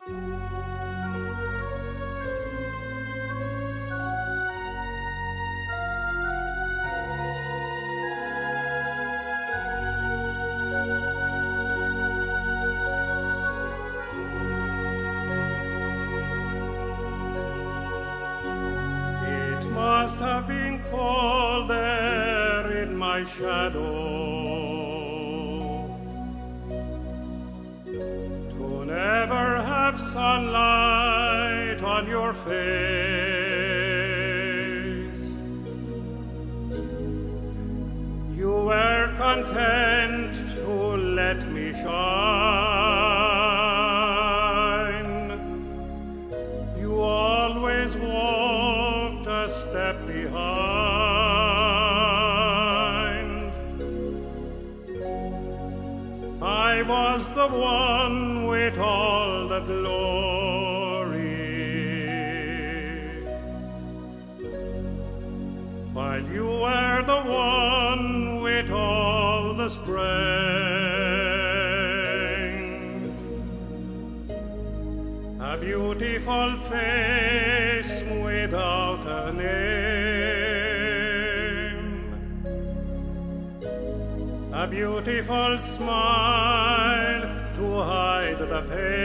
Must have been cold there in my shadow to never have sunlight on your face. You were content to let me shine. You always walked a step behind. I was the one with all the glory, while you were the one with all the strength. A beautiful face without a name, a beautiful smile to hide the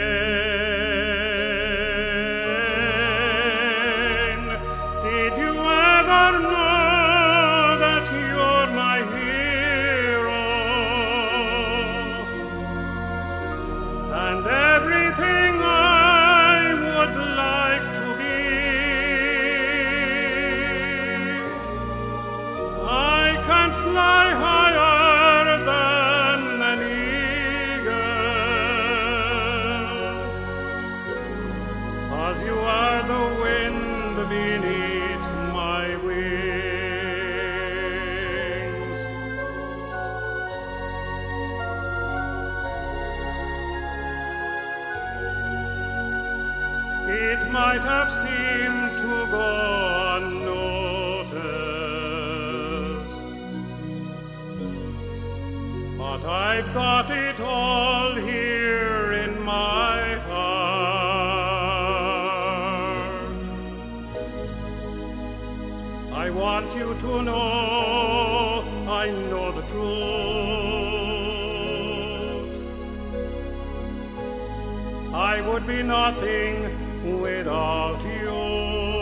pain. Did you ever know that you're my hero and everything I would like to be? I can fly higher than an eagle, 'cause you are the wind beneath my wings. It might have seemed to go unnoticed, but I've got it all here in my heart. I want you to know I know the truth. I would be nothing without you.